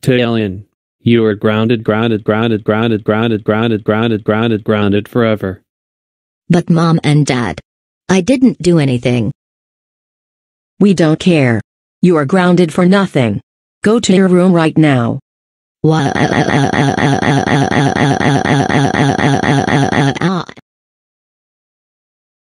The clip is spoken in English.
Taelyn, you are grounded forever. But Mom and Dad, I didn't do anything. We don't care. You are grounded for nothing. Go to your room right now. Why?